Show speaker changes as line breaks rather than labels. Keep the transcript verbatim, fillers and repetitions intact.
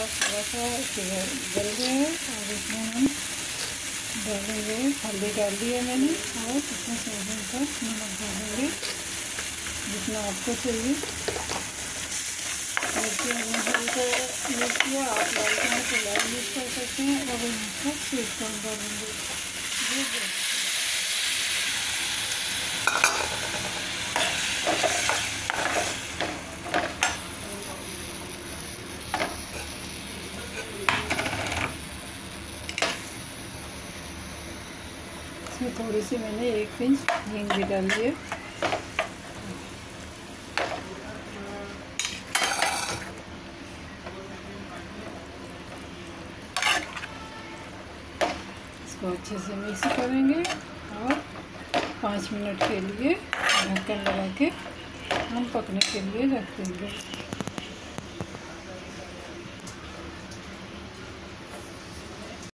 थोड़ा सा गल गया है और इसमें हम डालेंगे, हल्दी डाल दी है मैंने और इसमें स्वाद अनुसार नमक डालेंगे जितना आपको चाहिए। मिर्ची हमने हल्का यूज़ किया, आप लाल खाना तो लाल यूज़ कर सकते हैं और इसको स्वीट कॉर्न डालेंगे। इसमें थोड़ी सी मैंने एक पिंच हींग भी डाल दी है। इसको अच्छे से मिक्स करेंगे और पाँच मिनट के लिए ढक्कन लगा के हम पकने के लिए रख देंगे।